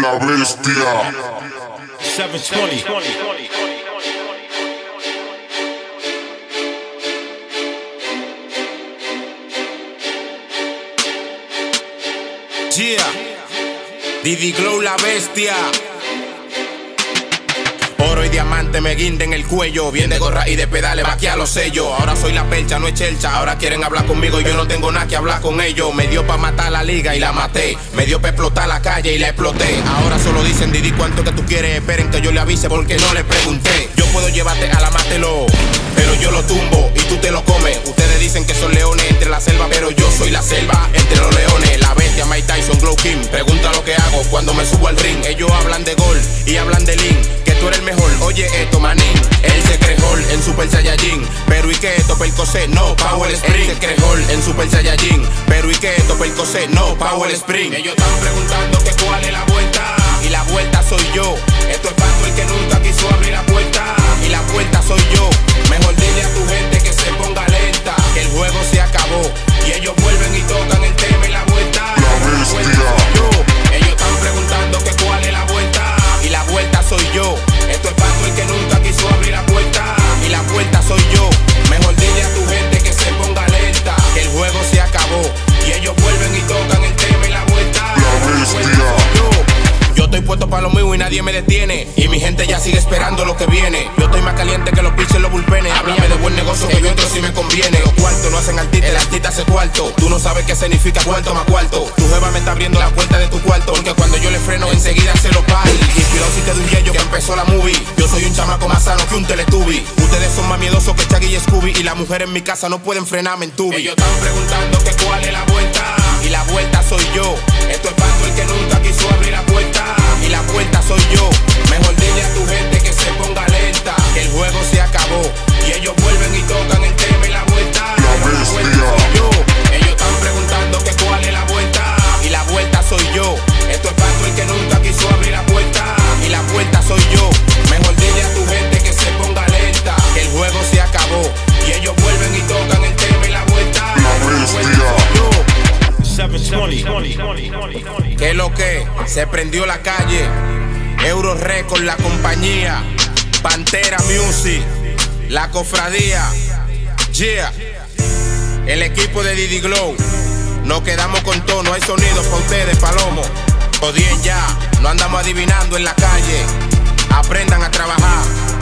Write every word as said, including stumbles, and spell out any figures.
La bestia. setecientos veinte. Yeah, Diddy Glow, la bestia. Oro y diamante me guinden el cuello. Bien de gorra y de pedales, vaquea los sellos. Ahora soy la percha, no es chelcha. Ahora quieren hablar conmigo y yo no tengo nada que hablar con ellos. Me dio pa' matar la liga y la maté. Me dio pa' explotar la calle y la exploté. Ahora solo dicen, Diddy, ¿cuánto que tú quieres? Esperen que yo le avise porque no le pregunté. Yo puedo llevarte a la mátelo, pero yo lo tumbo y tú te lo comes. Ustedes dicen que son leones entre la selva, pero yo soy la selva entre los leones. La bestia, Mike Tyson, Glow King. Pregunta lo que hago cuando me subo al ring. Ellos hablan de gol y hablan de lean, que tú eres el mejor. Oye esto, manín, él se cree Hulk en Super Saiyajin. Pero ¿y qué esto, Percocet? No, Power Spring. Él se cree Hulk en Super Saiyajin. Pero ¿y qué esto, Percocet? No, Power Spring. Ellos están preguntando que cuál es la vuelta, y la vuelta soy yo. Esto es para el que nunca quiso abrir la puerta, y la puerta soy yo. Mejor dile a tu gente que se ponga lenta, que el juego se acabó y ellos vuelven y tocan el tema y la vuelta. La bestia. Soy yo. Ellos están preguntando que cuál es la vuelta, y la vuelta soy yo. Esto es para el que nunca quiso abrir la puerta, y la puerta soy yo. Mejor dile a tu gente que se ponga lenta, que el juego se acabó y ellos vuelven y tocan el tema y la vuelta. La bestia. Yo. Yo estoy puesto para lo mío y nadie me detiene, y mi gente ya sigue esperando lo que viene. Yo estoy más caliente que los pitchers en los bullpenes. Háblame de buen negocio que yo entro si me conviene. Los cuartos no hacen artista, el artista hace cuarto. Tú no sabes qué significa cuarto más cuarto. Tu jeva me está abriendo la puerta de tu cuarto, porque cuando yo le freno enseguida se lo paro. Inspirado si te doy un yello que empezó la movie. Yo soy un chamaco más sano que un teletubby. Ustedes son más miedosos que Chaggy y Scooby, y las mujeres en mi casa no pueden frenarme en tubi. Ellos están preguntando que cuál es la vuelta, y la vuelta soy yo. Esto es para el que nunca quiso abrir la puerta, y la puerta soy yo. Mejor dile a tu gente que se ponga lenta, que el juego se acabó y ellos vuelven y tocan el tema y la vuelta. La bestia. Soy yo. Ellos están preguntando que cuál es la vuelta, y la vuelta soy yo. Esto es para el que nunca quiso abrir la puerta, y la puerta soy yo. Mejor dile a tu gente que se ponga lenta, que el juego se acabó y ellos vuelven y tocan el tema y la vuelta. La bestia. Soy yo. setecientos veinte. ¿Qué es lo que? Se prendió la calle. Euro Record, la compañía. Pantera Music, la cofradía. Yeah. El equipo de Diddy Glow. Nos quedamos con todo, no hay sonidos para ustedes, palomo. Odien ya, no andamos adivinando en la calle. Aprendan a trabajar.